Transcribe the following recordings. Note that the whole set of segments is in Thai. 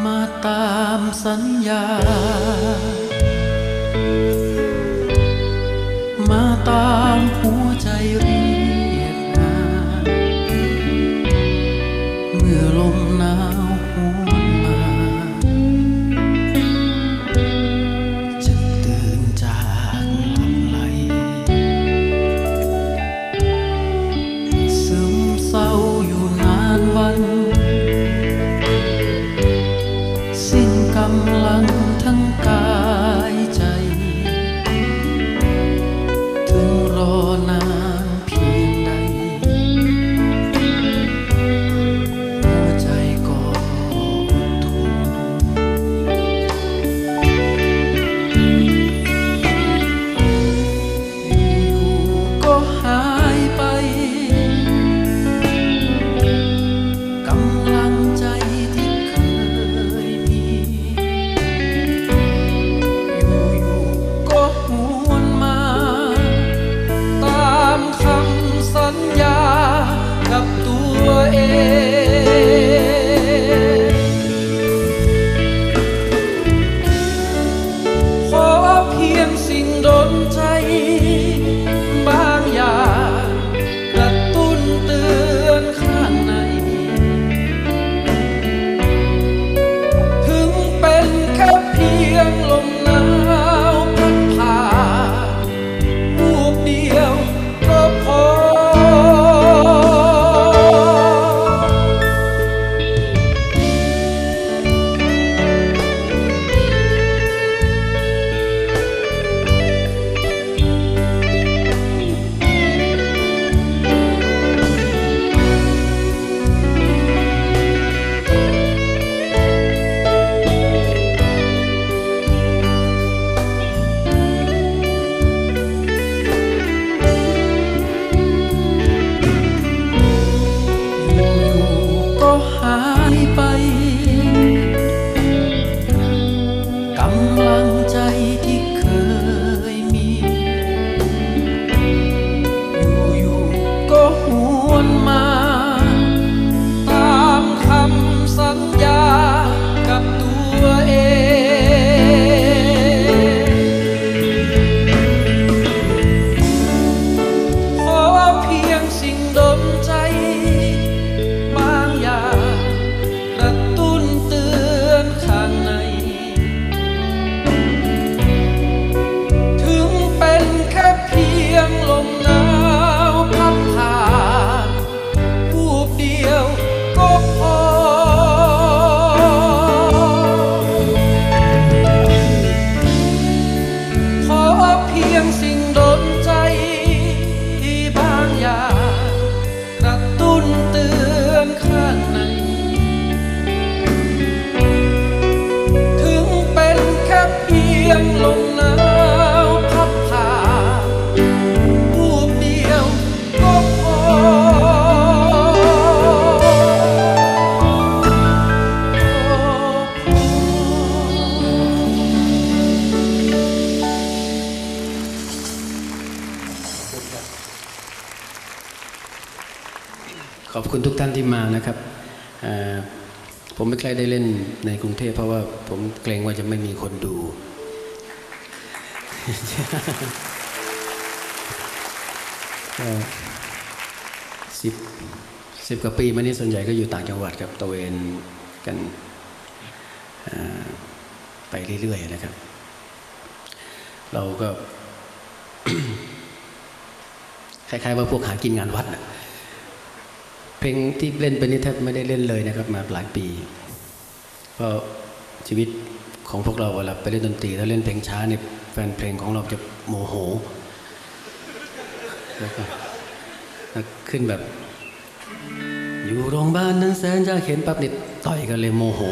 มาตามสัญญามาตามหัวใจเรียกหาเมื่อลมหนาวหวนมาจะตื่นจากหลับไหลซึมเศร้าอยู่นานวันสิ้นกำลังทั้งกายใจถึงรอนานเพียงใดหัวใจก็อดทนอยู่ก็หายไปกำลังใจที่เคยมีอยู่ก็หวนมาตามคำสัญญากับตัวเองขอเพียงสิ่งดลใจบางอย่างกระตุ้นเตือนข้างในถึงเป็นแค่เพียงลมหนาวพัดผ่านวูบเดียวก็พอหายไปกำลังใจที่เคยมีอยู่ก็หวนมาตามคำสัญญากับตัวเองขอเพียงสิ่งดลใจบางอย่างกระตุ้นเตือนข้างในถึงเป็นแค่เพียงลมหนาวพัดผ่านวูบเดียวก็พอขอเพียงสิ่งดลใจบางอย่างกระตุ้นเตือนข้างในถึงเป็นแค่เพียงลมหนาวพัดผ่านวูบเดียวก็พอขอบคุณทุกท่านที่มานะครับผมไม่เคยได้เล่นในกรุงเทพเพราะว่าผมเกรงว่าจะไม่มีคนดูสิบกว่าปีมานี้ส่วนใหญ่ก็อยู่ต่างจังหวัดครับตระเวนกันไปเรื่อยๆนะครับเราก็ คล้ายๆว่าพวกหากินงานวัดนะเพลงที่เล่นไปนี่แทบไม่ได้เล่นเลยนะครับมาหลายปีเพราะชีวิตของพวกเราเวลาไปเล่นดนตรีถ้าเล่นเพลงช้าเนี่ยแฟนเพลงของเราจะโมโหแล้วก็ขึ้นแบบอยู่โรงพยาบาลนั้นแสนจะเห็นปั๊บนี่ต่อยกันเลยโมโห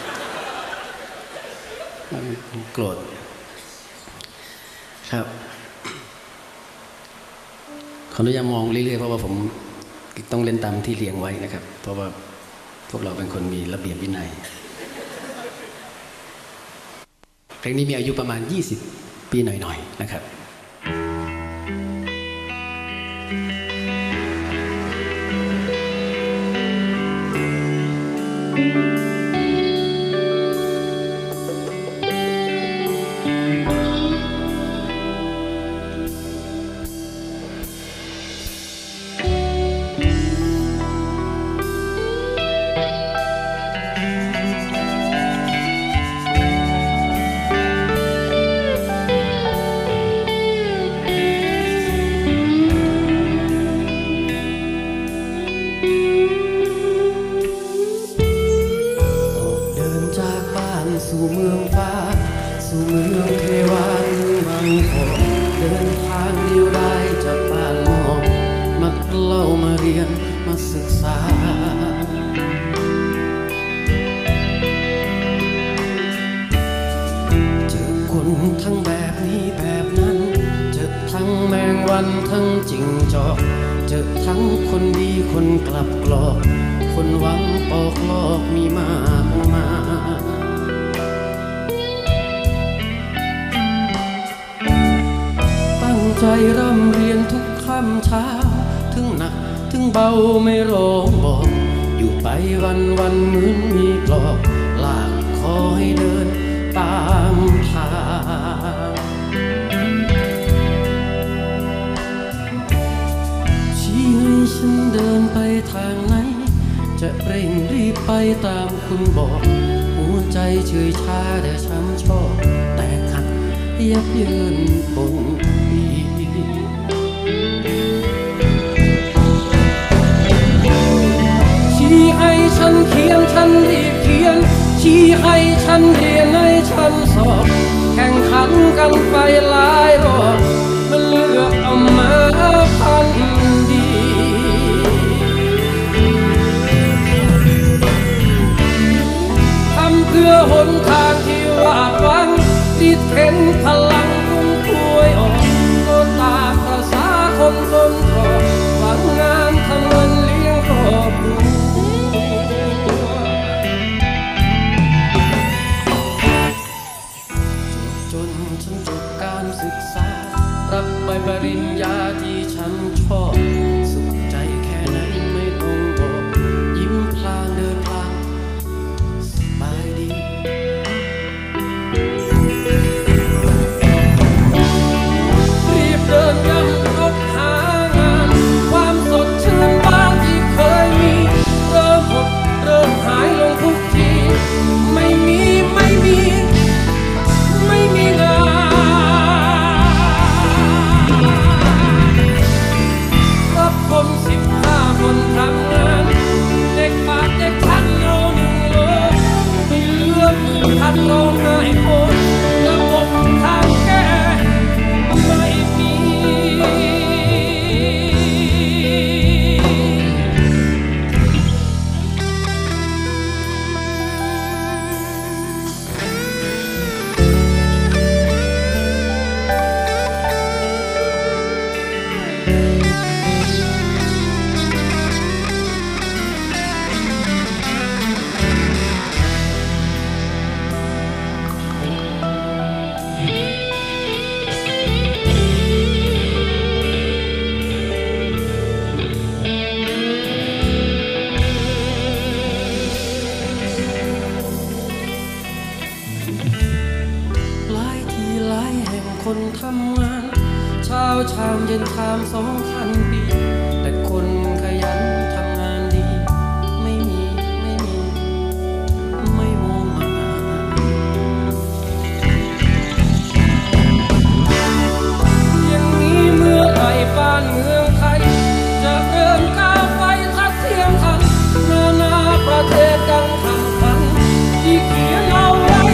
โกรธครับขออนุญาตมองเรื่อยๆเพราะว่าผมต้องเล่นตามที่เรียงไว้นะครับเพราะว่าพวกเราเป็นคนมีระเบียบวินัยเพลงนี้มีอายุประมาณ20 ปีหน่อยๆนะครับเวันทั้งจริงจอกเจอทั้งคนดีคนกลับกลอกคนหวังปอกลอกมีมากมายตั้งใจร่ำเรียนทุกค่ำเช้าถึงหนักถึงเบาไม่ร้องบอกอยู่ไปวันเหมือนมีกลอกลากคอให้เดินตามทางชี้ให้ฉันเดินไปทางไหนจะเร่งรีบไปตามคุณบอกหัวใจเฉยชาแต่ช้ำชอบแต่ขัดยับเยินปนปีชี้ให้ฉันเขียนฉันรีบเขียนชี้ให้ฉันเรียนให้ฉันสอบแข่งขันกันไปหลายรอบมันเลือกเอามาพันดีทำเพื่อหนทางที่วาดหวังที่เห็นพลังคุ้มคุยออกก็ตามภาษาคนตรอกหวังงานทำเงินเลี้ยงครอบครัวจนฉันจบการศึกษารับใบปริญญาที่ฉันชอบสุขใจแค่ไหนไม่ต้องบอกยิ้มพลางเดินพลางสบายดีรีบเดินย่ำรถหางานความสดชื่นบางที่เคยมีเริ่มหดเริ่มหายลงทุกทีไม่มีงานรับคน15 คนทำงานเด็กปากเด็กชันโลหนึ่งโลไม่เหลือทันร้องไห้โคนระบบทางแก้ไม่มีคนทำงานเช้าชามเย็นชาม2,000 ปีแต่คนขยันทำงานดีไม่มองมาอย่างนี้เมื่อไหร่บ้านเมืองไทยจะเดินก้าวไปทัดเทียมทันนานาประเทศดังคำพันที่เขียนเอาไว้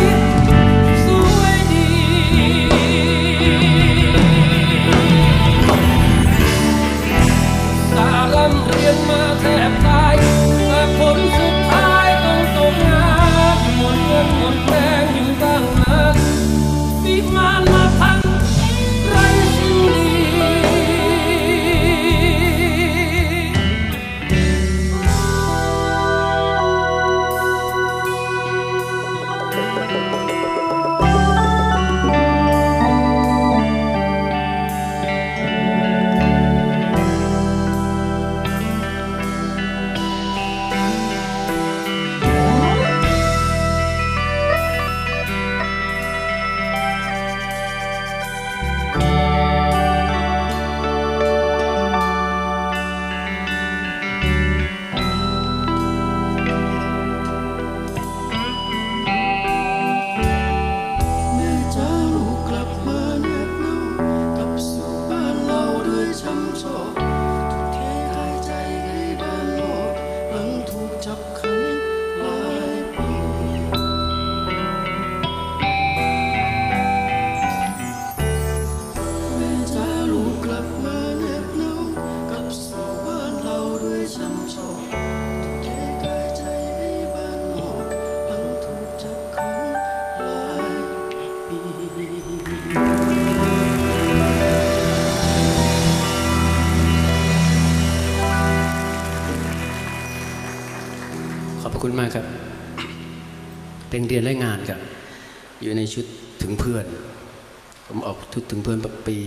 อบพระคุณมากครับเพลงเรียนและงานครับอยู่ในชุดถึงเพื่อนผมออกชุดถึงเพื่อนปี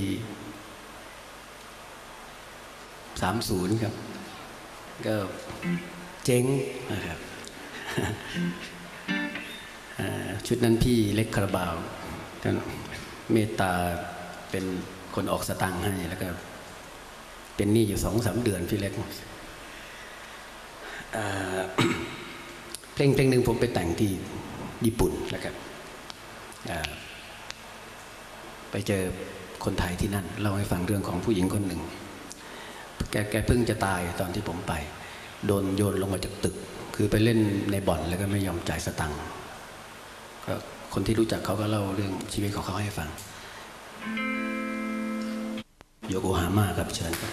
30ครับก็เจ๊งนะครับชุดนั้นพี่เล็กคาราบาวท่านเมตตาเป็นคนออกสตังค์ให้แล้วก็เป็นหนี้อยู่2-3 เดือนพี่เล็กเพลงหนึ่งผมไปแต่งที่ญี่ปุ่นนะครับไปเจอคนไทยที่นั่นเล่าให้ฟังเรื่องของผู้หญิงคนหนึ่งแกเพิ่งจะตายตอนที่ผมไปโดนโยนลงมาจากตึกคือไปเล่นในบ่อนแล้วก็ไม่ยอมจ่ายสตังค์ก็คนที่รู้จักเขาก็เล่าเรื่องชีวิตของเขาให้ฟังโยโกฮาม่าครับเชิญครับ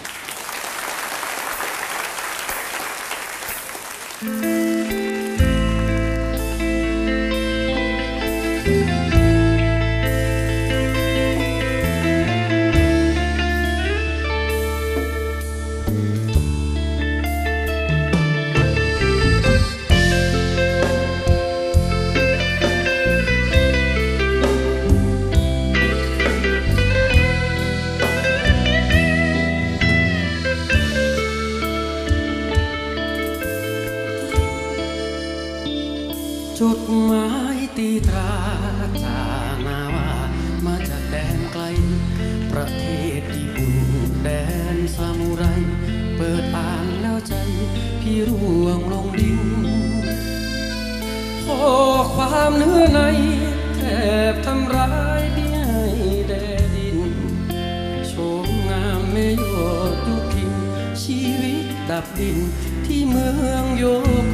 จดหมายตีตราจานาว่ามาจากแดนไกลประเทศญี่ปุ่นแดนซามูไรเปิดอ่านแล้วใจพี่ร่วงลงดินข้อความเนื้อในแทบทำร้ายพี่ให้แดดินโฉมงามไม่ยอดทุกทินชีวิตดับดินที่เมืองโยโก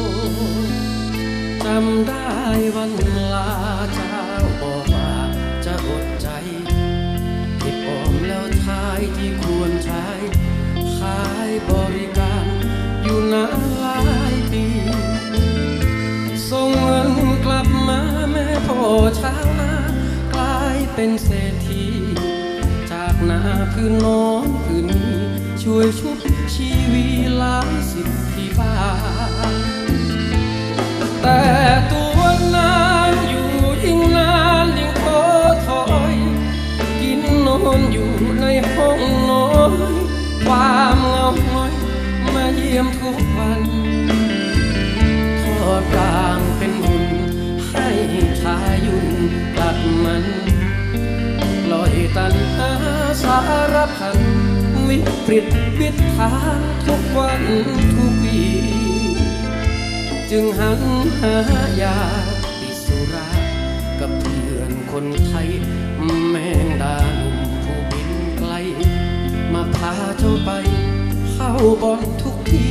จำได้วันลาเจ้าบอกว่าจะอดใจเก็บออมแล้วใช้ที่ควรใช้ขายบริการอยู่นานหลายปีส่งเงินกลับมาแม่พ่อชาวนา กลายเป็นเศรษฐีจากนาพื้นน้องพื้นนี้ช่วยชุบชีวิตหลายสิบที่บ้านแต่ตัวนานอยู่ยิ่งนานยิ่งท้อถอยกินนอนอยู่ในห้องน้อยความเหงาหงอยมาเยี่ยมทุกวันทอดร่างเป็นหุ่นให้ชายยุ่นกลัดมันปล่อยตัณหาสารพันวิปริตวิถานทุกวันทุกวีจึงหันหายาติสุรากับเพื่อนคนไทยแมงดาหนุ่มผู้บินไกลมาพาเจ้าไปเข้าบ่อนทุกที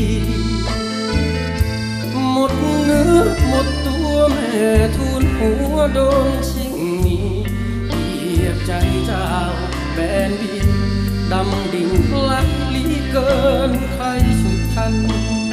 หมดเนื้อหมดตัวแม่ทูลหัวโดนชิงหนีเหยียบใจเจ้าแบนบินดำดิ่งไหลลีเกินใครสุดทัน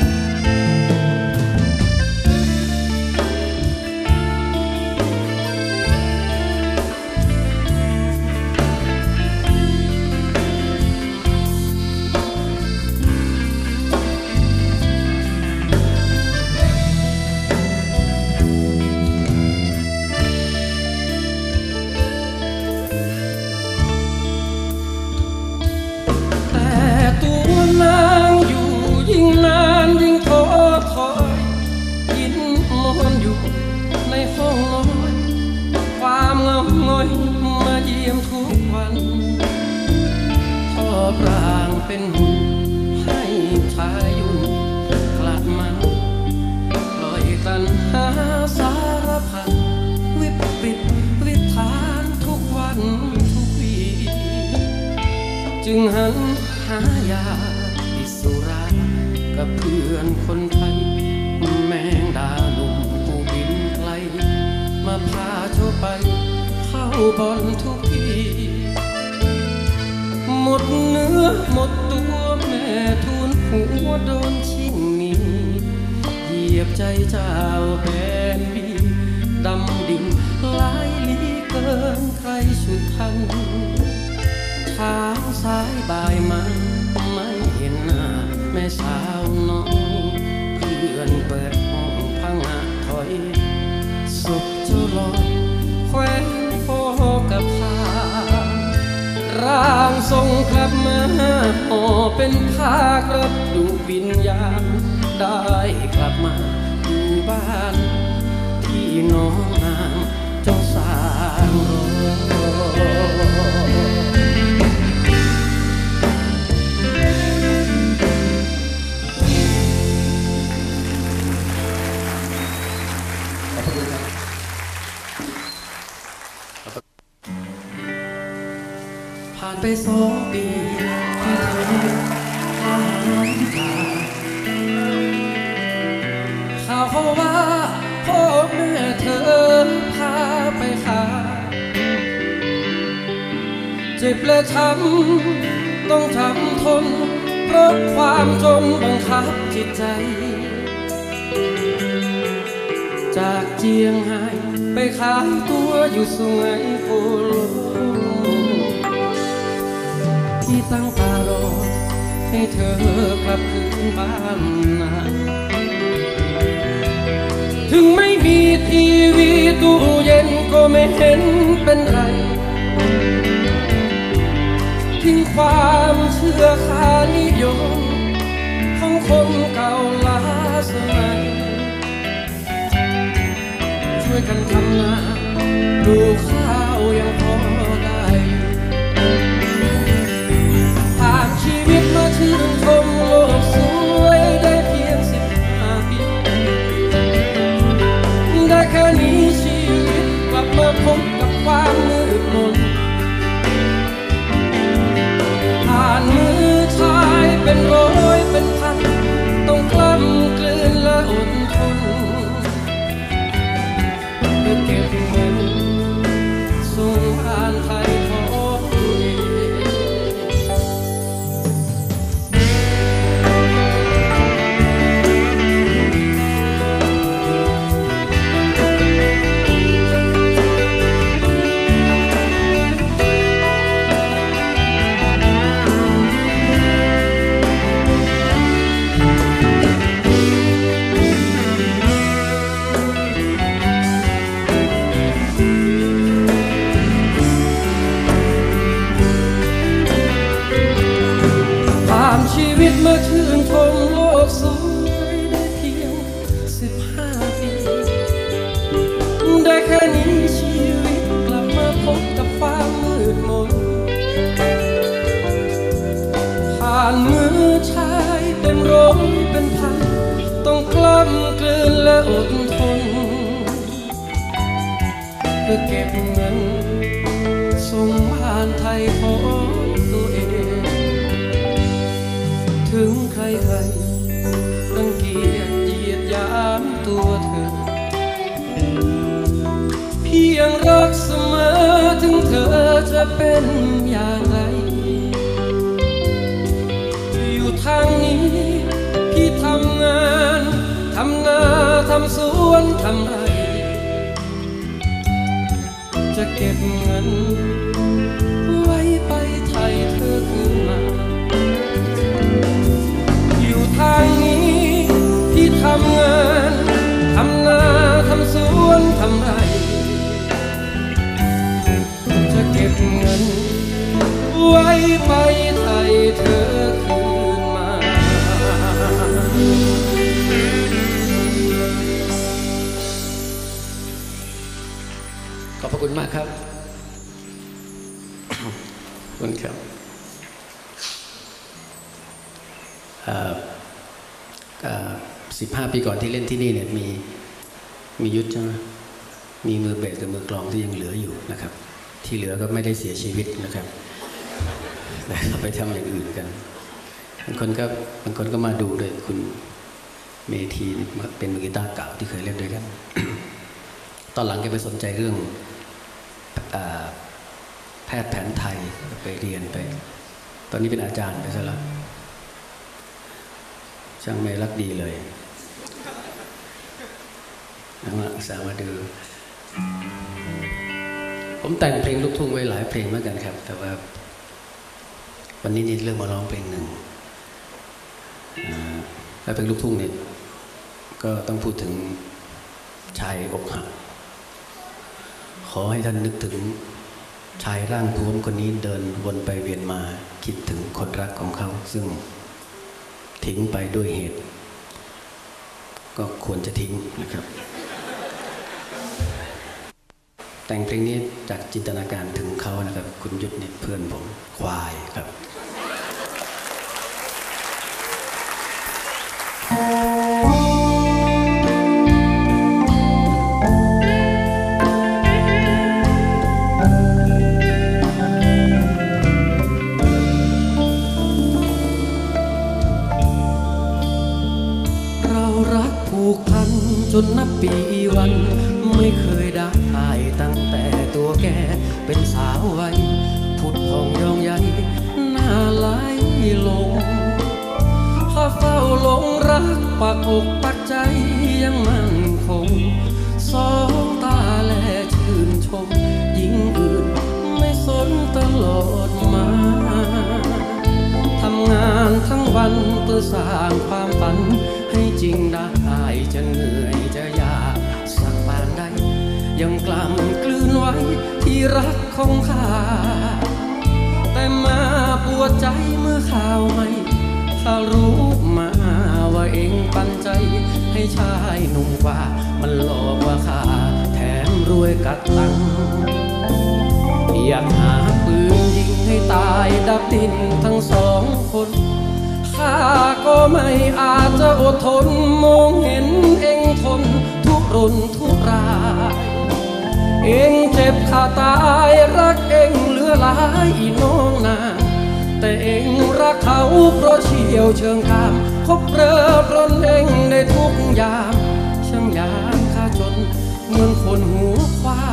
ยิ่งนานยิ่งท้อถอยกินนอนอยู่ในห้องน้อยความเหงาหงอยมาเยี่ยมทุกวันทอดร่างเป็นหุ่นให้ชายยุ่นกลัดมันปล่อยตัณหาสารพันวิปริตวิถานทุกวันทุกวีจึงหันหายาติสุรากับเพื่อนคนไทยแมงดาหนุ่มผู้บินไกลมาพาเจ้าไปเข้าบ่อนทุกทีหมดเนื้อหมดตัวแม่ทูลหัวโดนชิงหนีเหยียบใจเจ้าแบนบีดำดิ่งหลายลีเกินใครสุดทันเช้าสายบ่ายมาไม่เห็นหน้าแม่สาวน้อยเพื่อนเปิดห้องส่งกลับมาห่อเป็นผ้ากรับดูวิญญาณได้กลับมาอยู่บ้านที่น้องนางจงสร้างรอผ่านไป2 ปีที่เธอหายจากข่าวเขาว่าพ่อแม่เธอพาไปขายเจ็บและช้ำต้องทำทนเพราะความจนบังคับจิตใจจากเจียงไฮ้ไปขายตัวอยู่สุไหงโกลกที่ตั้งตารอให้เธอกลับคืนบ้านนาถึงไม่มีทีวีตู้เย็นก็ไม่เห็นเป็นไรทิ้งความเชื่อค่านิยมของคนเก่าล้าสมัยช่วยกันทำนาปลูกข้าวยังพอได้ผ่านชีวิตมาชื่นชมโลกสวยได้เพียง15 ปีได้แค่นี้ชีวิตกลับมาพบกับความมืดมนผ่านมือชายเป็นร้อยเป็นพันต้องกล้ำกลืนและอดทนเพื่อเก็บเงินส่งผ่านไทยของตัวเองชีวิตมาชื่นชมโลกสวยได้เพียง15 ปีได้แค่นี้ชีวิตกลับมาพบกับความมืดมนผ่านมือชายเป็นร้อยเป็นพันต้องกล้ำกลืนและอดทนเพื่อเก็บเงินส่งผ่านไทยของตัวเองถึงใครๆรังเกียจเหยียดหยามตัวเธอเพียงรักเสมอถึงเธอจะเป็นอย่างไรอยู่ทางนี้พี่ทำงานทำนาทำสวนทำไรจะเก็บเงินไว้ไปไทยเธอคืนมาทางนี้ที่ทำงานทำนาทำสวนทำไรจะเก็บเงินไว้ไปไทยเธอคืนมาขอบพระคุณมากครับขอบคุณครับ15 ปีก่อนที่เล่นที่นี่เนี่ยมียุทธใช่ไหมมีมือเบสกับมือกลองที่ยังเหลืออยู่นะครับที่เหลือก็ไม่ได้เสียชีวิตนะครับแต่เขาไปทำอย่างอื่นกันบางคนก็มาดูด้วยคุณเมธีเป็นมือกีตาร์เก่าที่เคยเล่นด้วยกัน ตอนหลังแกไปสนใจเรื่องแพทย์แผนไทยไปเรียนไปตอนนี้เป็นอาจารย์ไปซะแล้วช่างไม่รักดีเลยสามารถดูผมแต่งเพลงลูกทุ่งไว้หลายเพลงเหมือนกันครับแต่ว่าวันนี้เลือกมาร้องเพลงหนึ่งและเพลงลูกทุ่งเนี่ยก็ต้องพูดถึงชายอกหักขอให้ท่านนึกถึงชายร่างท้วมคนนี้เดินวนไปเวียนมาคิดถึงคนรักของเขาซึ่งทิ้งไปด้วยเหตุก็ควรจะทิ้งนะครับแต่งเพลงนี้จากจินตนาการถึงเขานะครับคุณยุทธเนี่ยเพื่อนผมควายครับจนนับปีวันไม่เคยได้ตั้งแต่ตัวแกเป็นสาววัยผุดผ่องยองใหญ่หน้าไหลลงข้าเฝ้าหลงรักปักอกปักใจยังมั่นคงสองตาแลชื่นชมหญิงอื่นไม่สนตลอดมาทำงานทั้งวันเพื่อสร้างความฝันให้จริงได้จะเหนื่อยจะยากสักปานใดยังกล้ำกลืนไว้ที่รักของข้าแต่มาปวดใจเมื่อข่าวไม่ข้ารู้มาว่าเองปันใจให้ชายหนุ่มกว่ามันหลอกว่าข้าแถมรวยกัดตังอยากหาปืนยิงให้ตายดับดินทั้งสองคนข้าก็ไม่อาจจะอดทนมองเห็นเองทนทุกรนทุกรายเองเจ็บข้าตายรักเองเหลือหลายอีน้องนางแต่เองรักเขาเพราะเชี่ยวเชิงกามคบเริบร้นเองในทุกยามช่างยามข้าจนเหมือนคนหูควาย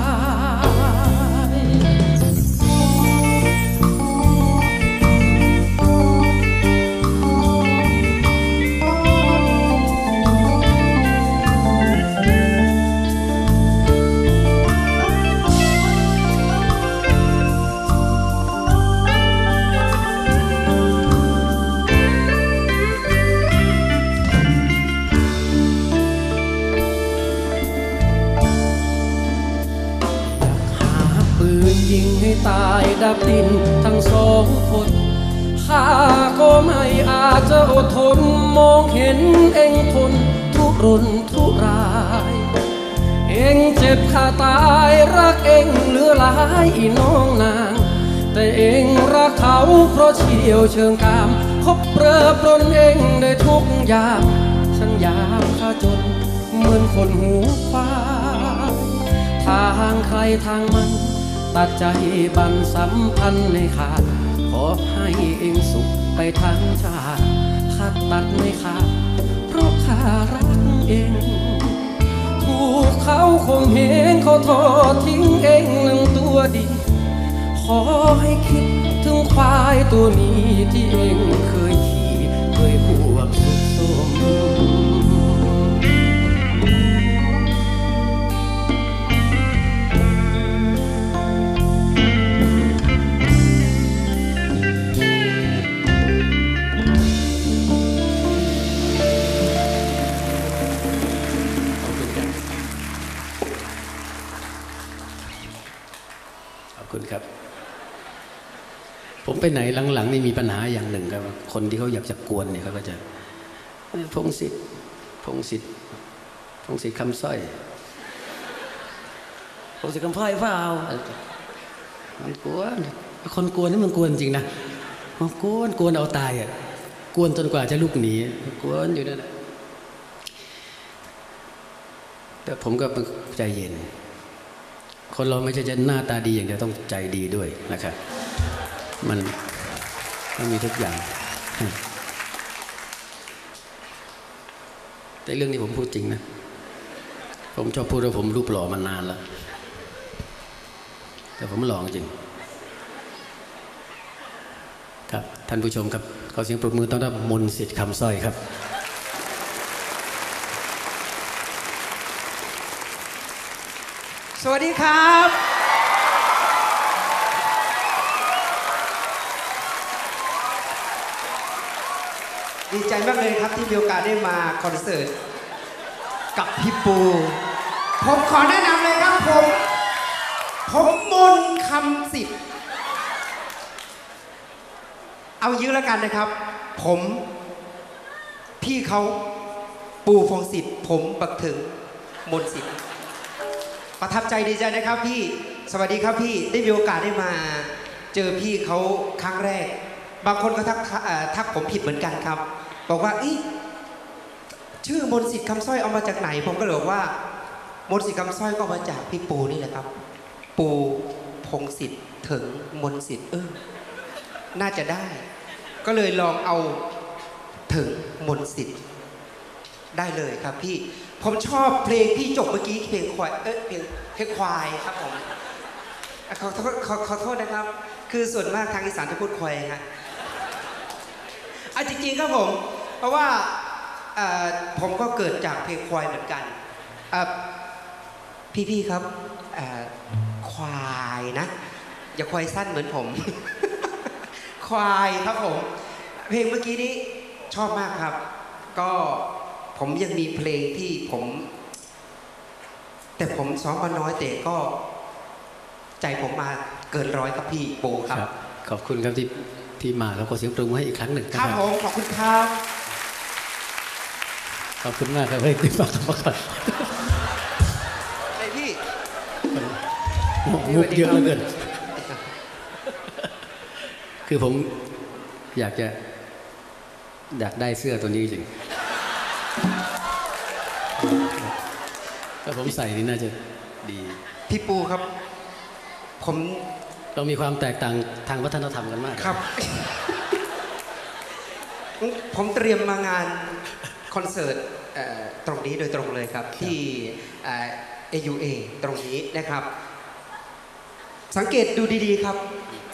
ยิงให้ตายดับดินทั้งสองคนข้าก็ไม่อาจจะอดทนมองเห็นเองทนทุกรนทุกรายเองเจ็บข้าตายรักเองเหลือหลายอีน้องนางแต่เองรักเขาเพราะเชี่ยวเชิงกามคบเริบร้นเองได้ทุกยามฉันยามข้าจนเหมือนคนหูควายทางใครทางมันตัดใจบันสัมพันธ์ในขาดขอให้เองสุขไปทั้งชาติขาดตัดไม่ขาดเพราะข้ารักเองถูกเขาคงเห็นเขาทอดทิ้งเองนั่งตัวดีขอให้คิดถึงควายตัวนี้ที่เองเคยขี่เคยบวบสุดสมครับผมไปไหนหลังๆนี่มีปัญหาอย่างหนึ่งครับคนที่เขาอยากจะกวนเนี่ยเขาก็จะพงศิษฐ์คำสร้อยพงศิษฐ์คำสร้อยเปล่ามันกวนคนกวนนี่มันกวนจริงนะมันกวนเอาตายอ่ะกวนจนกว่าจะลุกหนีกวนอยู่นั่นแหละแต่ผมก็ใจเย็นคนเราไม่ใช่จะหน้าตาดีอย่างเดียวต้องใจดีด้วยนะครับมันมีทุกอย่างแต่เรื่องนี้ผมพูดจริงนะผมชอบพูดว่าผมรูปหล่อมานานแล้วแต่ผมหล่อจริงครับท่านผู้ชมครับขอเสียงปรบมือต้อนรับมนต์สิทธิ์คำสร้อยครับสวัสดีครับดีใจมากเลยครับที่มีโอกาสได้มาคอนเสิร์ตกับพี่ปูผมขอแนะนำเลยครับผมผมมนคำสิทธิ์เอายื้อแล้วกันนะครับผมพี่เขาปูพงศิษฐ์ผมบักถึงมนศิษฐ์ประทับใจดีใจนะครับพี่สวัสดีครับพี่ได้มีโอกาสได้มาเจอพี่เขาครั้งแรกบางคนก็ทักผมผิดเหมือนกันครับบอกว่าชื่อมนศิษฐ์คำสร้อยเอามาจากไหนผมก็เลยบอกว่ามนศิษฐ์คำสร้อยก็มาจากพี่ปูนี่แหละครับปูพงศิษฐ์ถึงมนศิษฐ์น่าจะได้ก็เลยลองเอาถึงมนศิษฐ์ได้เลยครับพี่ผมชอบเพลงพี่จบเมื่อกี้เพลงควายเพลงควายครับผมขอโทษนะครับคือส่วนมากทางอีสานจะพูดควายฮะจริงๆครับผมเพราะว่าผมก็เกิดจากเพลงควายเหมือนกันพี่ครับควายนะอย่าควายสั้นเหมือนผม ควายครับผมเพลงเมื่อกี้นี้ชอบมากครับก็ผมยังมีเพลงที่แต่ผมซ้อมมาน้อยแต่ก็ใจผมมาเกินร้อยครับพี่ปูครับขอบคุณครับที่มาแล้วก็เสียงปรบมือให้อีกครั้งหนึ่งครับผมขอบคุณครับขอบคุณมากครับให้ติดมาก่อนไอพี่มุกเยอะเหลือเกินคือผมอยากได้เสื้อตัวนี้จริงถ้าผมใส่นี่น่าจะดีพี่ปูครับเรามีความแตกต่างทางวัฒนธรรมกันมากครับผมเตรียมมางานคอนเสิร์ตตรงนี้โดยตรงเลยครับที่ AUA ตรงนี้นะครับสังเกตดูดีๆครับ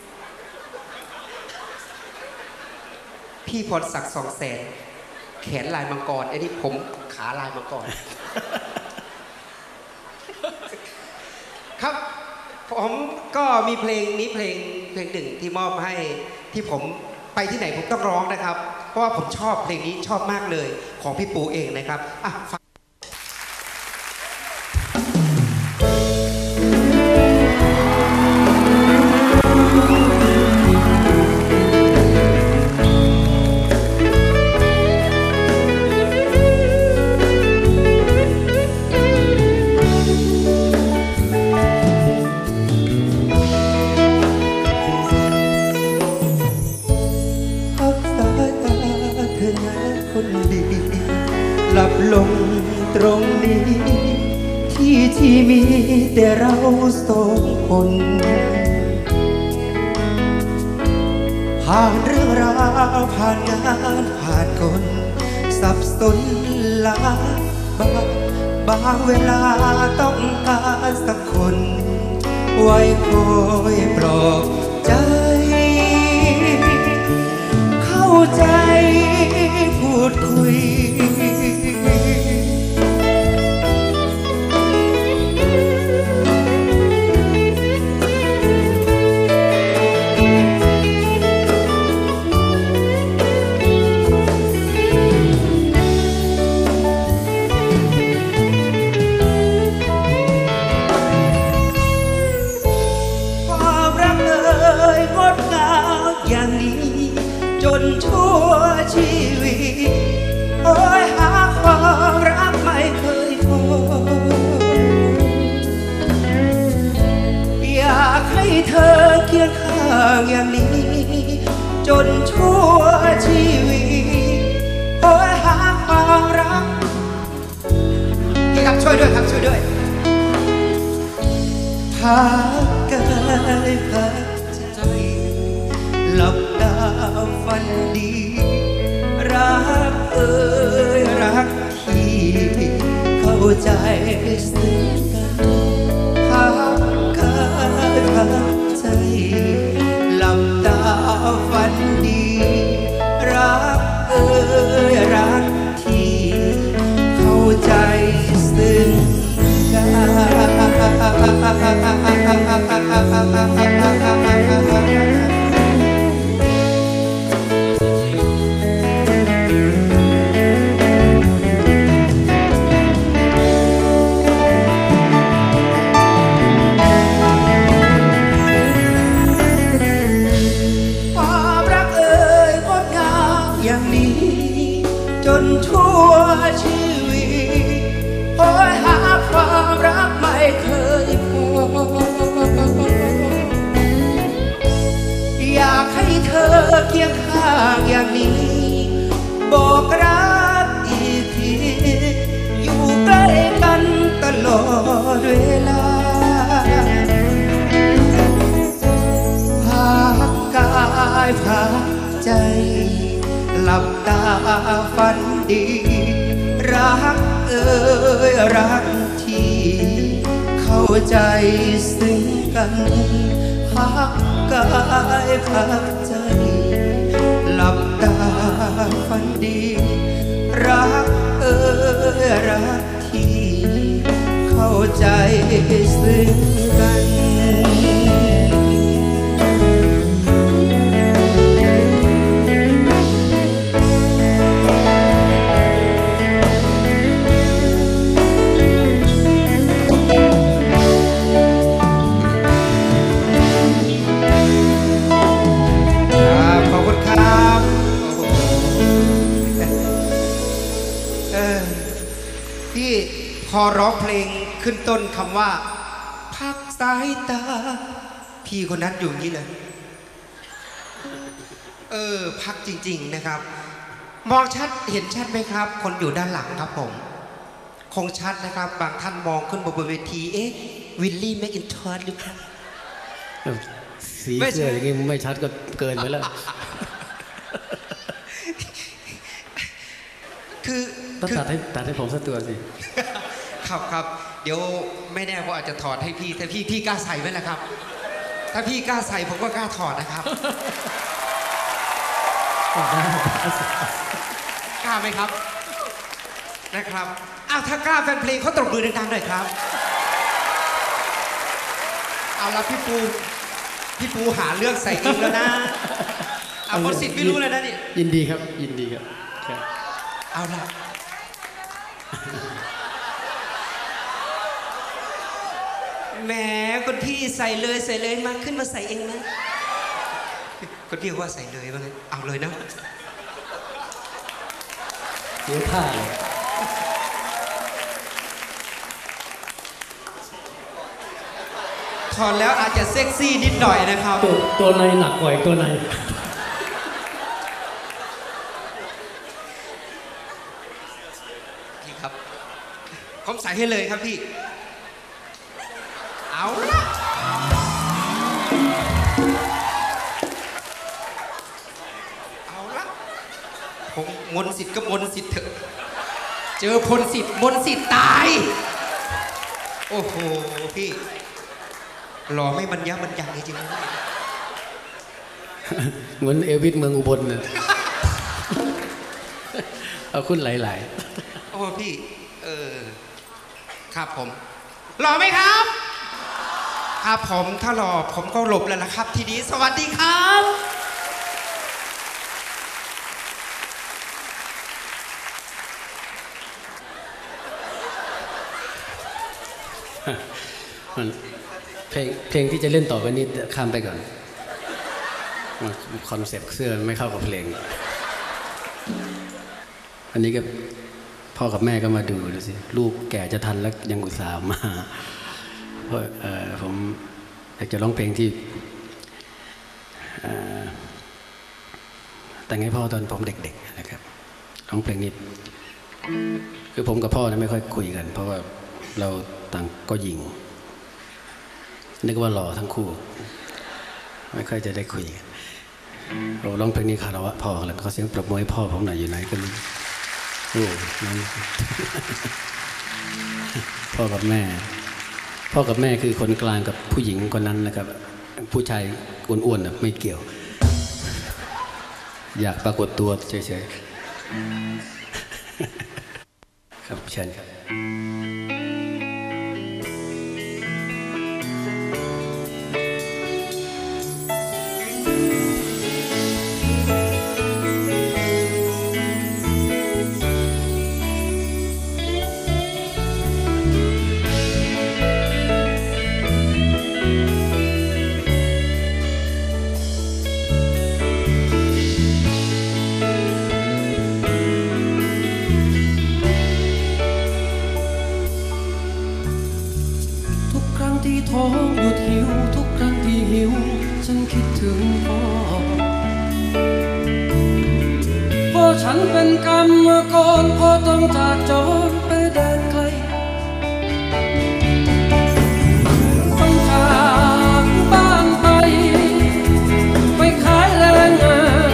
พี่พรศักดิ์200,000แขนลายมังกรไอ้นี่ผมขาลายมังกรครับผมก็มีเพลงนี้เพลงหนึ่งที่มอบให้ที่ผมไปที่ไหนผมต้องร้องนะครับเพราะว่าผมชอบเพลงนี้ชอบมากเลยของพี่ปูเองนะครับฟังหลับลงตรงนี้ที่มีแต่เราสองคนผ่านเรื่องราวผ่านงานผ่านคนสับสนลาบางเวลาต้องการสักคนไว้คอยปลอบใจเข้าใจพูดคุยจนชั่วชีวิตโอ้ยหาความรักไม่เคยพบอยากให้เธอเคียงข้างอย่างนี้จนชั่วชีวิตโอ้ยหาความรักพี่ครับช่วยด้วยครับช่วยด้วยพักกายพักใจหลับตาฝันดีรักรักที่เข้าใจซึ่งกันพักกายพักใจหลับตาฝันดีรักรักที่เข้าใจซึ่งกันคียงข้างอย่างนี้บอกรักอีกทีอยู่ใกล้กันตลอดเวลาพักกายพักใจหลับตาฝันดีรักรักที่เข้าใจซึ้งกันพักกายพักใจหลับตาฝันดีรักรักที่เข้าใจซึ้งกันพอร้องเพลงขึ้นต้นคำว่าพักสายตาพี่คนนั้นอยู่อย่างนี้เลยพักจริงๆนะครับมองชัดเห็นชัดไหมครับคนอยู่ด้านหลังครับผมคงชัดนะครับบางท่านมองขึ้นบนเวทีวิลลี่แมคอินทอร์หรือครับสีเสื้ออย่างนี้ไม่ชัดก็เกินไปแล้วคือตัดให้ผมสักตัวสิครับเดี๋ยวไม่แน่ว่าอาจจะถอดให้พี่ถ้าพี่กล้าใส่ไหมล่ะครับถ้าพี่กล้าใส่ผมก็กล้าถอดนะครับกล้าไหมครับนะครับถ้ากล้าแฟนเพลงเขาตบมือดังๆหน่อยครับเอาละพี่ปูหาเรื่องใส่เองแล้วนะมนต์สิทธิ์ไม่รู้เลยนะนี่ยินดีครับยินดีครับเอาละแหมคนพี่ใส่เลยมาขึ้นมาใส่เองนะคนพี่ว่าใส่เลยว่าไงเอาเลยนะเดี๋ยวท่าเลยถอดแล้วอาจจะเซ็กซี่นิดหน่อยนะครับตัวในหนักกว่าตัวในพี่ครับผมใส่ให้เลยครับพี่เอาละผมมนต์สิทธิ์ก็มนต์สิทธิ์เถอะเจอพลสิทธิ์มนต์สิทธิ์ตายโอ้โหพี่หล่อไม่บรรยะบรรยังจริงๆเหมือนเอวิสเมืองอุบลเนี่ยเอาขึ้นไหลๆโอ้พี่ครับผมหล่อไหมครับครับผมถ้าหล่อผมก็หลบแล้วล่ะครับทีนี้สวัสดีครับเพลงที่จะเล่นต่อไปนี้ข้ามไปก่อนคอนเซ็ปต์เสื้อไม่เข้ากับเพลงอันนี้ก็พ่อกับแม่ก็มาดูสิลูกแก่จะทันแล้วยังอุตส่าห์มาเพราะผมอยากจะร้องเพลงที่แต่งให้พ่อตอนผมเด็กๆนะครับร้องเพลงนี้คือผมกับพ่อเนี่ยไม่ค่อยคุยกันเพราะว่าเราต่างก็หญิงนึกว่าหล่อทั้งคู่ไม่ค่อยจะได้คุยกันเราร้องเพลงนี้คารวะพ่อแล้วก็เสียงปรบมือให้พ่อผมหน่อยอยู่ไหนกันโอ้นั่นพ่อกับแม่คือคนกลางกับผู้หญิงคนนั้นนะครับผู้ชายอ้วนๆไม่เกี่ยวอยากปรากฏตัวเฉยๆครับเชิญครับท้องหยุดหิวทุกครั้งที่หิวฉันคิดถึงพ่อเพราะฉันเป็นกรรมกรเพราะต้องจากจรไปแดนไกลต้องจากบ้านไปขายแรงงาน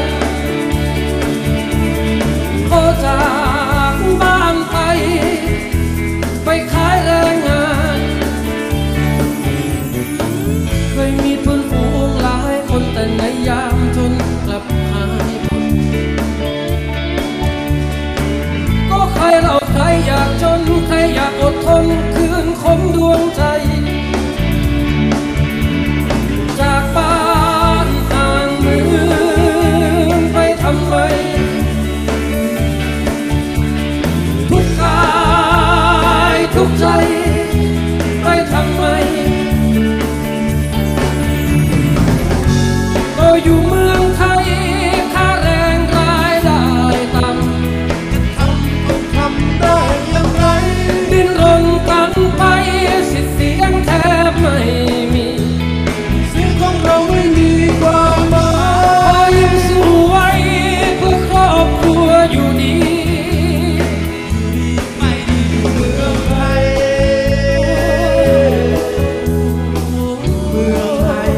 เพราะจากบ้านไปขายแรงงานเคยมีเพื่อนฝูงหลายคนแต่ในยามจนกลับหายหมดก็ใครเราใครอยากจนใครอยากอดทนคืนคมดวงใจจากบ้านห่างเมืองไปทำไมทุกกายทุกใจไปทำไมก็อยู่เมืองไทยค่าแรงรายได้ต่ำจะทำได้อย่างไรดิ้นรนกันไปสิทธิ์เสียงแทบไม่มีเสียงของเราไม่มีความหมายยังสู้ไว้เพื่อครอบครัวอยู่ดีไม่ดีอยู่เมืองไทยเมืองไทย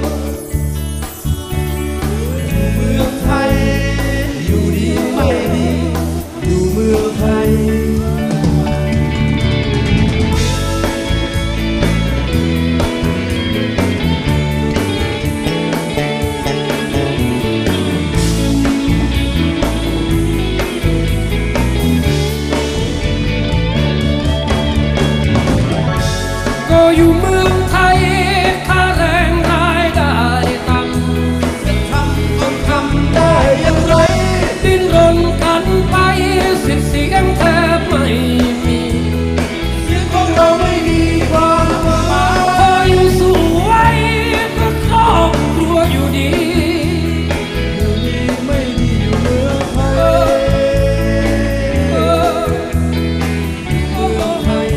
อยู่ดีไม่ดีอยู่เมืองไทยก็อยู่เมืองไทยค่าแรงรายได้ต่ำจะทำได้อย่างไรดิ้นรนกันไปสิทธิ์เสียงแทบไม่มีเสียงของเราไม่มีความหมายพอยังสู้ไว้เพื่อครอบครัวอยู่ดีอยู่ดีไม่ดีอยู่เมืองไทยเมืองไทย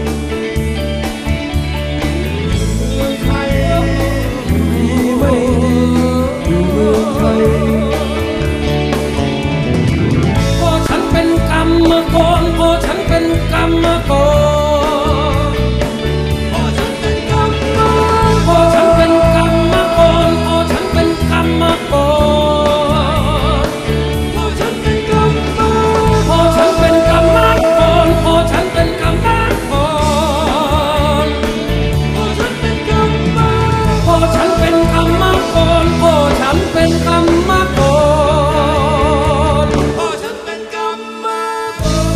พอฉันเป็นกรรมกรพอฉันเป็นกรรมกรพอฉันเป็นกรรมพอฉันเป็นกรรมกรพอฉันเป็นกรรมกรพอฉันเป็นกรรมพอฉันเป็นกรรมกรพอฉันเป็นกรรมกรพอฉันเป็นกรรมพอฉันเป็นกรรมกรพอฉันเป็นกรรมกรพอฉันเป็นกรรมกร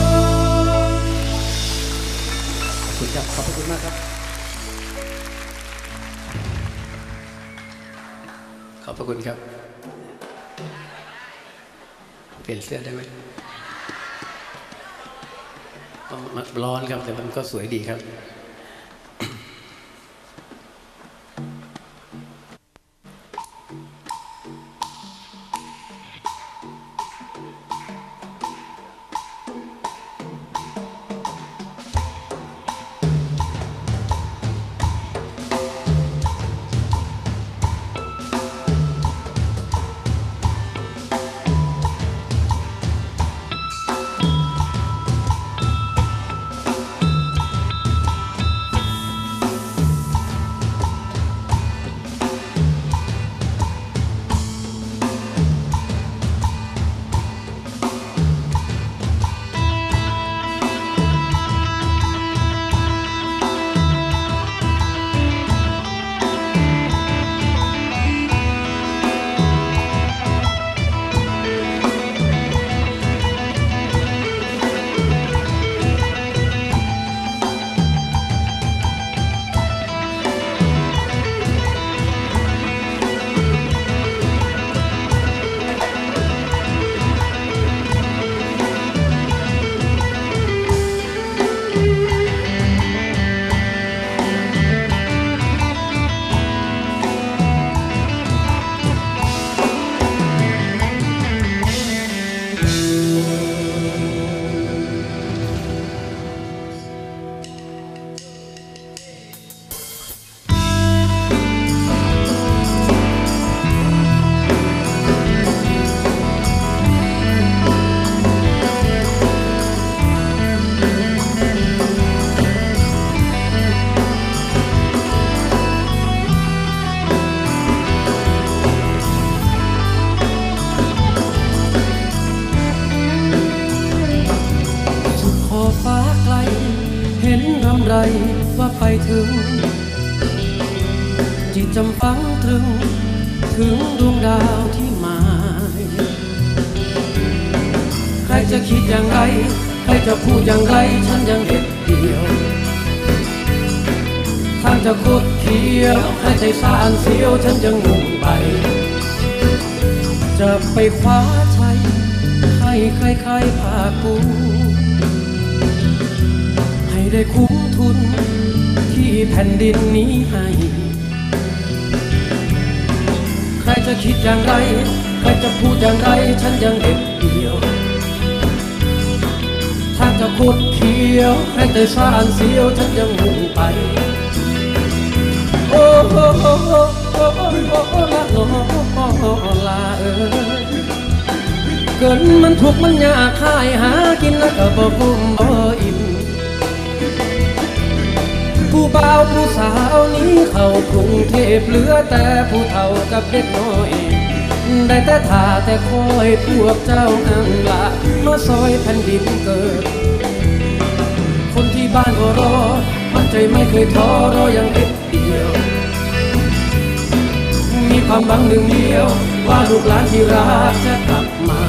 ขอบคุณครับขอบคุณมากครับขอบพระคุณครับเปลี่ยนเสื้อได้ไหมร้อนครับแต่มันก็สวยดีครับว่าไปถึงจิตจำฝังตรึงถึงดวงดาวที่หมายใครจะคิดอย่างไรใครจะพูดอย่างไรฉันยังเด็ดเดี่ยวทางจะคดเคี้ยวให้ใจสานเสียวฉันยังมุ่งไปจะไปคว้าชัยให้ใครๆภาคภูมิให้ได้คุ้มทุนที่แผ่นดินนี้ให้ใครจะคิดอย่างไรใครจะพูดอย่างไรฉันยังเด็ดเดี่ยวทางจะคดเคี้ยวให้ใจสานเสียวฉันยังมุ่งไปโอ้โอ้โอ้โอ้โอ้โอ้ละโอ้ละเกินมันทุกข์มันยากขายหากินแล้วก็บ่คุ้มบ่อิ่มผู้บ่าวผู้สาวนี้เข้ากรุงเทพเหลือแต่ผู้เฒ่ากับเด็กน้อยได้แต่ท่าแต่คอยพวกเจ้าอังลามาซอยแผ่นดินเกิดคนที่บ้านก็รอมันใจไม่เคยท้อรออย่างเด็ดเดียวมีความหวังหนึ่งเดียวว่าลูกหลานที่รักจะกลับมา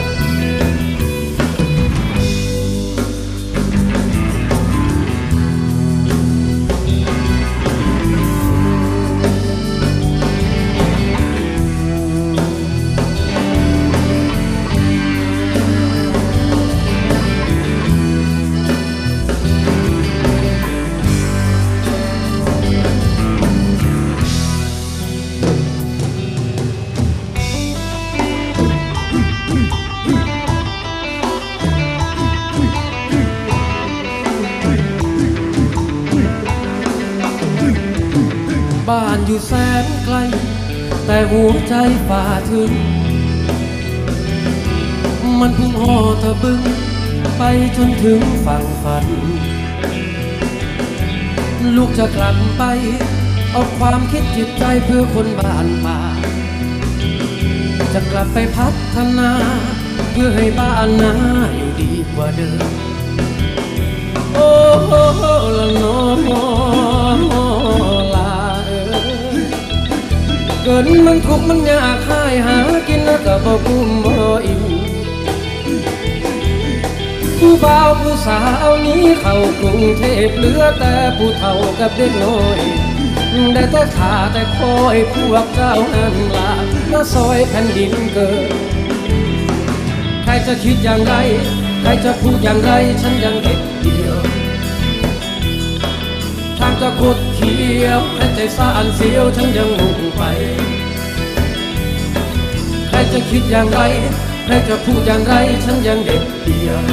บ้านอยู่แสนไกลแต่หัวใจฝ่าถึงมันพุ่งห่อตะบึงไปจนถึงฝั่งฝันลูกจะกลับไปเอาความคิดจิตใจเพื่อคนบ้านป่าจะกลับไปพัฒนาเพื่อให้บ้านนาอยู่ดีกว่าเดิมโอ้ละโนเกินมันทุกข์มันยากขายหากินแล้วก็บ่คุ้มบ่อิ่มผู้บ่าวผู้สาวนี้เข้ากรุงเทพเหลือแต่ผู้เฒ่ากับเด็กน้อยได้แต่ท่าแต่คอยพวกเจ้าอันลามาซอยแผ่นดินเกิดใครจะคิดอย่างไรใครจะพูดอย่างไรฉันยังเด็ดเดียวทางจะคดเคี้ยวให้ใจสานเสียวฉันยังมุ่งไปใครจะคิดอย่างไรใครจะพูดอย่างไรฉันยังเด็ดเดียว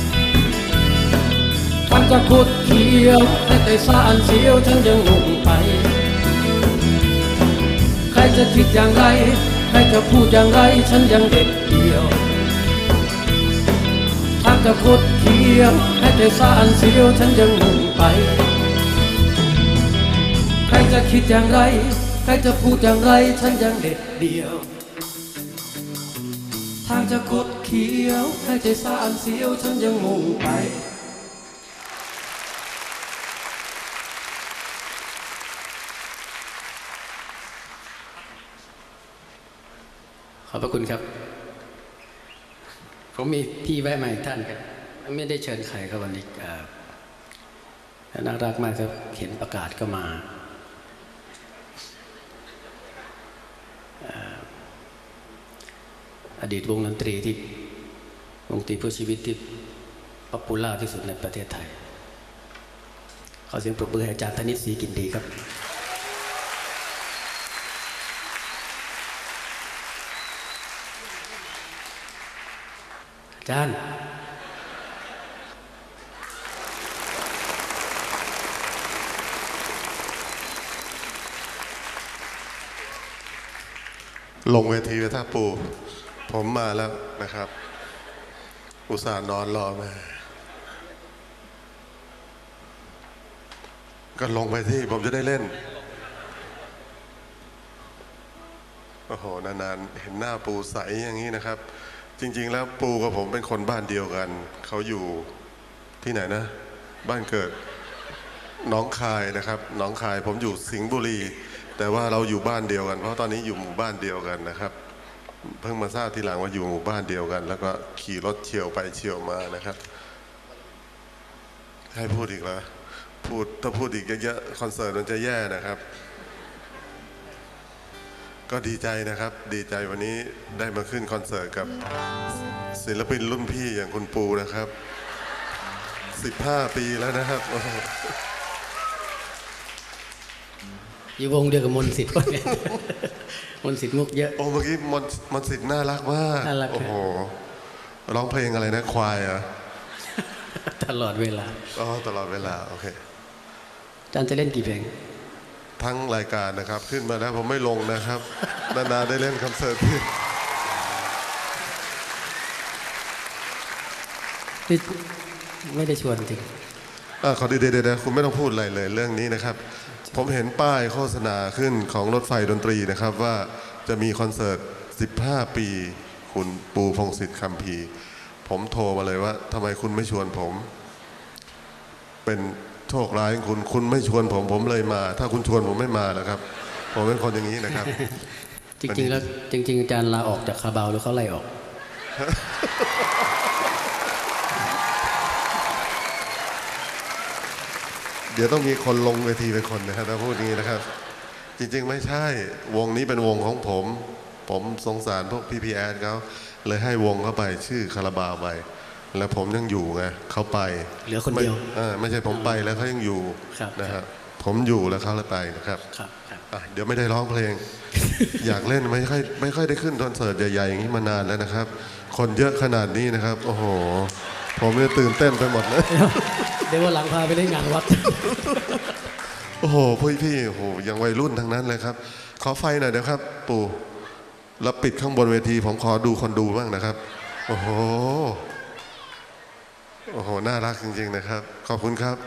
ทางจะคดเคี้ยวให้ใจสานเสียวฉันยังมุ่งไปใครจะคิดอย่างไรใครจะพูดอย่างไรฉันยังเด็ดเดียวทางจะคดเคี้ยวให้ใจสานเสียวฉันยังมุ่งไปใครจะคิดอย่างไรใครจะพูดอย่างไรฉันยังเด็ดเดี่ยวทางจะคดเคี้ยวให้ใจสานเสียวฉันยังมุ่งไปขอบพระคุณครับผมมีพี่แวะมาอีกท่านครับไม่ได้เชิญใครครับวันนี้น่ารักมากครับเขียนประกาศก็มาอดีตวงดนตรีที่วงดนตรีเพื่อชีวิตที่ป๊อปปูล่าที่สุดในประเทศไทยขอเสียงปรบมือให้อาจารย์ธนิตศรีกินดีครับอาจารย์ลงเวทีไปท่าปูผมมาแล้วนะครับอุตส่าห์นอนรอมาก็ลงไปที่ผมจะได้เล่นโอ้โหนานๆเห็นหน้าปูใสอย่างนี้นะครับจริงๆแล้วปูกับผมเป็นคนบ้านเดียวกันเขาอยู่ที่ไหนนะบ้านเกิดน้องคายนะครับน้องคายผมอยู่สิงห์บุรีแต่ว่าเราอยู่บ้านเดียวกันเพราะตอนนี้อยู่หมู่บ้านเดียวกันนะครับเพิ่งมาทราบทีหลังว่าอยู่หมู่บ้านเดียวกันแล้วก็ขี่รถเฉี่ยวไปเฉี่ยวมานะครับให้พูดอีกแล้วถ้าพูดอีกเยอะๆคอนเสิร์ตมันจะแย่นะครับก็ดีใจนะครับดีใจวันนี้ได้มาขึ้นคอนเสิร์ตกับศิลปินรุ่นพี่อย่างคุณปูนะครับ15 ปีแล้วนะครับอยู่วงเดียวกับมนต์สิทธิ์เนี่ยมนต์สิทธิ์มุกเยอะโอ้เมื่อกี้มนต์สิทธิ์น่ารักมากโอ้โหร้องเพลงอะไรนะควายเหรอตลอดเวลาตลอดเวลาโอเคอาจารย์จะเล่นกี่เพลงทั้งรายการนะครับขึ้นมาแล้วผมไม่ลงนะครับนานๆได้เล่นคอนเสิร์ตที่ไม่ได้ชวนจริงขอเดี๋ยวคุณไม่ต้องพูดอะไรเลยเรื่องนี้นะครับผมเห็นป้ายโฆษณาขึ้นของรถไฟดนตรีนะครับว่าจะมีคอนเสิร์ต15 ปีคุณปูพงษ์สิทธิ์คัมภีร์ผมโทรมาเลยว่าทำไมคุณไม่ชวนผมเป็นโชคร้ายของคุณไม่ชวนผมเลยมาถ้าคุณชวนผมไม่มานะครับผมเป็นคนอย่างนี้นะครับจริงๆแล้วจริงๆอาจารย์ลาออกจากคาบาวหรือเขาไล่ออกเดี๋ยวต้องมีคนลงเวทีไปคนนะครับถ้าพูดอย่างนี้นะครับจริงๆไม่ใช่วงนี้เป็นวงของผมสงสารพวกพี่แอดเขาเลยให้วงเข้าไปชื่อคาราบาวไปแล้วผมยังอยู่ไงเขาไปเหลือคนเดียวไม่ใช่ผมไปแล้วเขายังอยู่นะครับผมอยู่แล้วเขาเลยไปนะครับเดี๋ยวไม่ได้ร้องเพลง อยากเล่นไม่ค่อยได้ขึ้นคอนเสิร์ตใหญ่ๆอย่างนี้มานานแล้วนะครับคนเยอะขนาดนี้นะครับโอ้โหผมเนี่ยตื่นเต้นไปหมดเลยเดี๋ยววันหลังพาไปเล่นงานวัดโอ้โหพี่โอ้โหยังวัยรุ่นทั้งนั้นเลยครับขอไฟหน่อยเดี๋ยวครับปู่แล้วปิดข้างบนเวทีผมขอดูคนดูบ้างนะครับโอ้โหน่ารักจริงๆนะครับขอบคุณครับ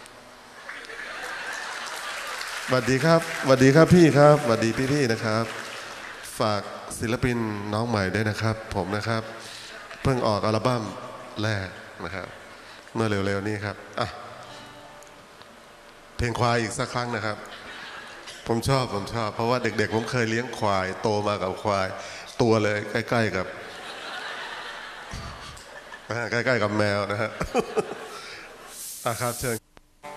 สวัสดีครับสวัสดีครับพี่ครับสวัสดีพี่ๆนะครับฝากศิลปินน้องใหม่ด้วยนะครับผมนะครับเพิ่งออกอัลบั้มแรกนะครับเมื่อเร็วๆนี้ครับเพลงควายอีกสักครั้งนะครับผมชอบเพราะว่าเด็กๆผมเคยเลี้ยงควายโตมากับควายตัวเลยใกล้ๆกับแมวนะฮะครับเชิญ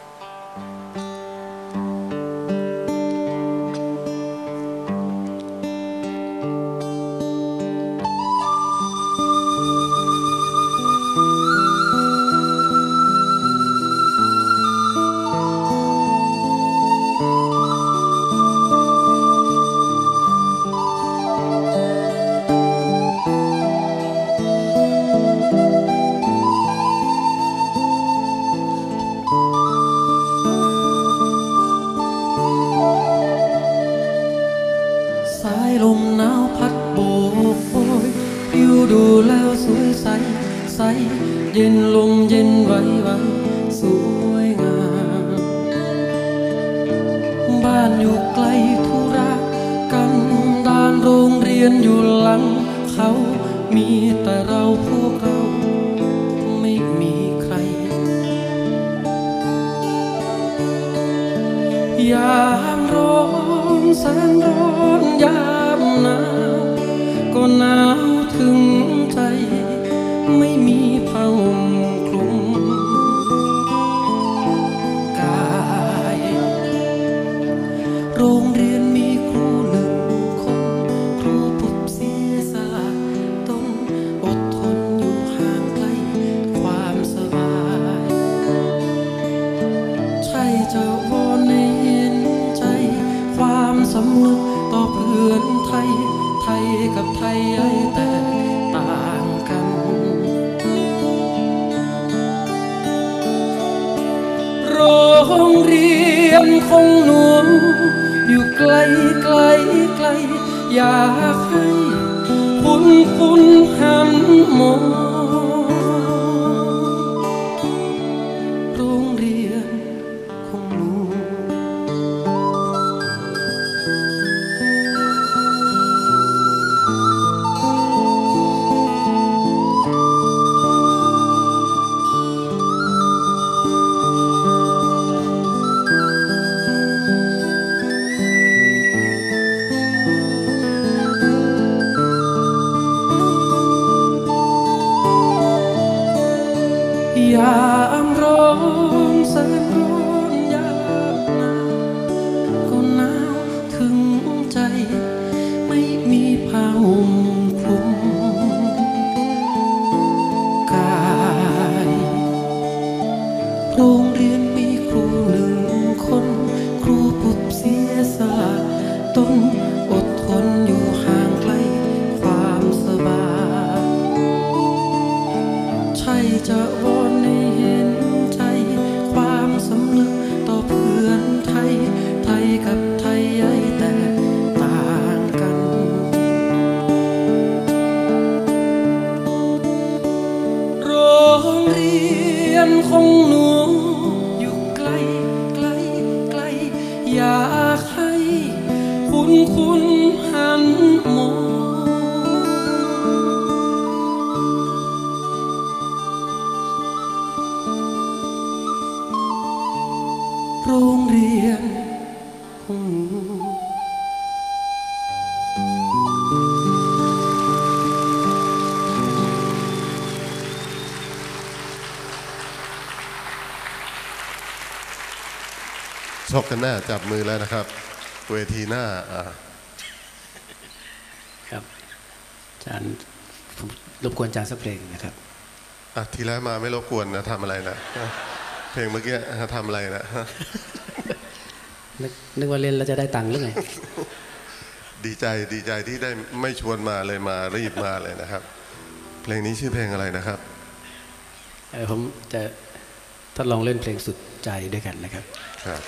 เย็นลมเย็นไว้สวยงามบ้านอยู่ไกลธุระกันดานโรงเรียนอยู่หลังเขามีแต่เราพวกเราไม่มีใครยามร้อนแสนร้อนยามหนาวก็หนาวถึงใจไม่มีผ้าห่มคลุมกายโรงเรียนมีครู1 คนครูผู้เสียสละตนอดทนอยู่ห่างไกลความสบายใช่จะวอนให้เห็นใจความสำนึกต่อเพื่อนไทยกับไทยแต่ต่างกันโรงเรียนของหนูอยู่ไกลอยากให้คุณหันมองโรงเรียนของหนูตนอดทนอยู่ห่างไกลความสบายใช่จะวอนให้เห็นใจความสำนึกต่อเพื่อนไทยไทยกับไทยใหญ่แต่ต่างกันโรงเรียนของหนูอยู่ไกลไกลไกลอยากให้คุณหันมองโรงเรียนของหนูชกกันหน้าจับมือแล้วนะครับเวทีหน้าครับอาจารย์รบกวนอาจารย์สักเพลงนะครับทีแรกมาไม่รบกวนนะทำอะไรนะเพลงเมื่อกี้ทำอะไรนะนึกว่าเล่นแล้วจะได้ตังค์หรือไงดีใจที่ได้ไม่ชวนมาเลยมารีบมาเลยนะครับเพลงนี้ชื่อเพลงอะไรนะครับผมจะทดลองเล่นเพลงสุดใจด้วยกันนะครับครับ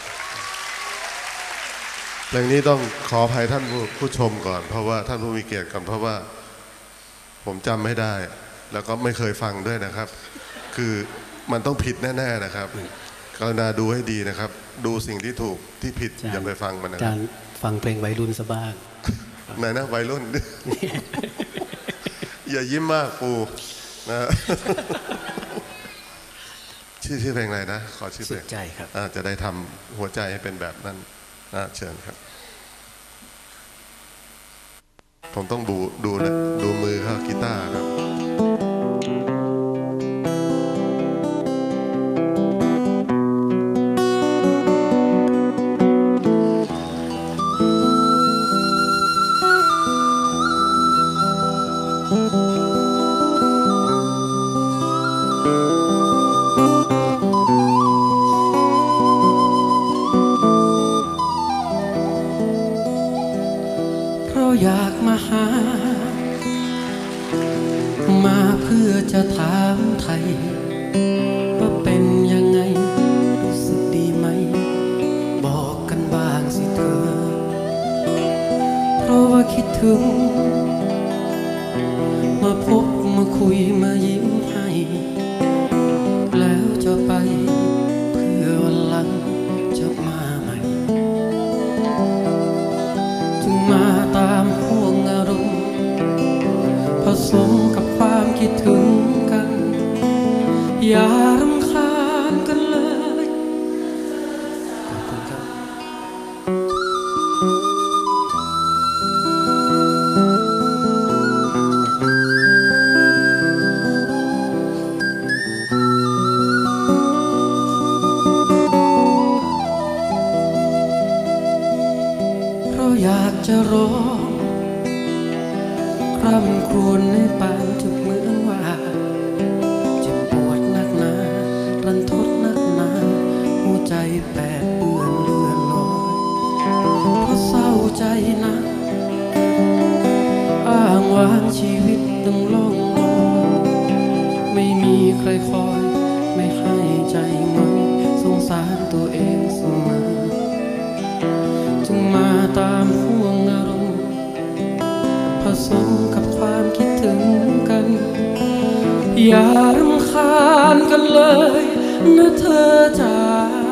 เพลงนี้ต้องขออภัยท่านผู้ชมก่อนเพราะว่าท่านผู้มีเกียรติก่อนเพราะว่าผมจำไม่ได้แล้วก็ไม่เคยฟังด้วยนะครับคือมันต้องผิดแน่ๆนะครับกรุณาดูให้ดีนะครับดูสิ่งที่ถูกที่ผิดอย่าไปฟังมันนะครับอาจารย์ฟังเพลงวัยรุ่นซะบ้างไหนนะวัยรุ่น อย่ายิ้มมากปูนะชื่อเพลงอะไรนะขอชื่อเพลงสุดใจครับจะได้ทำหัวใจให้เป็นแบบนั้นเชิญครับผมต้องดูมือเขากีตาร์ครับอยากมาหามาเพื่อจะถามไทยว่าเป็นยังไงรู้สึกดีไหมบอกกันบ้างสิเธอเพราะว่าคิดถึงมาพบมาคุยมายิ้มให้แล้วจะไปเพื่อวันหลังจะมาใหม่จึงมาตามห่วงอารมณ์ผสมกับความคิดถึงกันอย่ารำคาญกันเลยขอบคุณครับเพราะอยากจะร้องคร่ำครวญในปานจุดเหมือนว่าเจ็บปวดนักหนารันทดนักหนาหัวใจแปดเปื้อนเลือนลอยเพราะเศร้าใจนักอ้างว้างชีวิตดังล่องลอยไม่มีใครคอยไม่ให้ใจมันสงสารตัวเองเสมอจึงมาตามห่วงอารมณ์ผสมกับความคิดถึงกันอย่ารำคาญกันเลยนะเธอจ๋า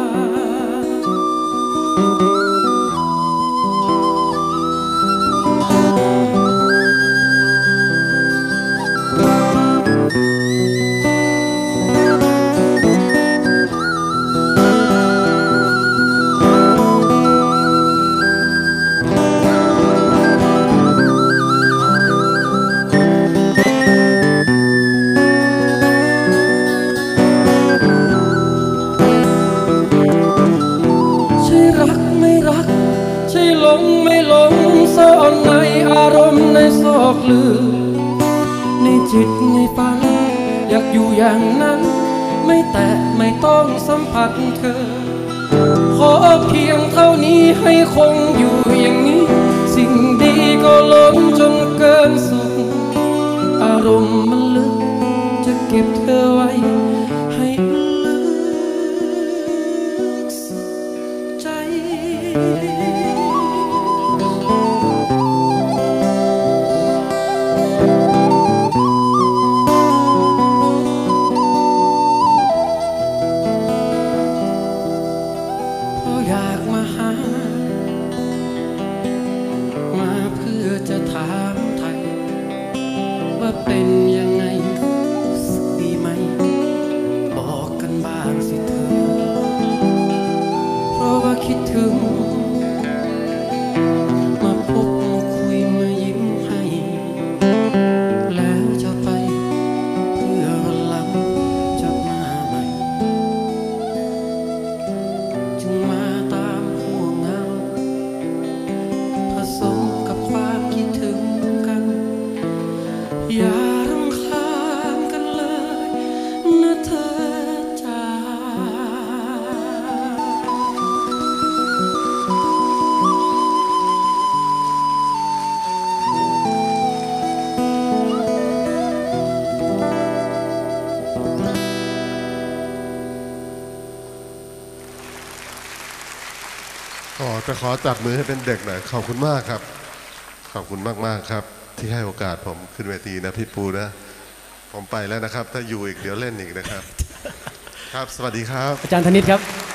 ซ่อนในอารมณ์ในซอกลึกในจิตในฝันอยากอยู่อย่างนั้นไม่แตะไม่ต้องสัมผัสเธอขอเพียงเท่านี้ให้คงอยู่อย่างนี้เก็บเธอไว้ให้ลึกใจเพราะอยากมาหามาเพื่อจะถามไทยว่าเป็นยังไงสึกดีไหมบอกกันบ้างสิเธอเพราะว่าคิดถึงมาพบมาคุยมายิ้มให้แล้วจะไปเพื่อวันหลังจะมาใหม่จึงมาตามห่วงเหงาผสมกับความคิดถึงกันอย่ารำคาญกันเลยนะเธอจ๋าจะขอจับมือให้เป็นเด็กหน่อยขอบคุณมากครับขอบคุณมากๆครับที่ให้โอกาสผมขึ้นเวทีนะพี่ปูนะผมไปแล้วนะครับถ้าอยู่อีกเดี๋ยวเล่นอีกนะครับครับสวัสดีครับอาจารย์ธนิตครับ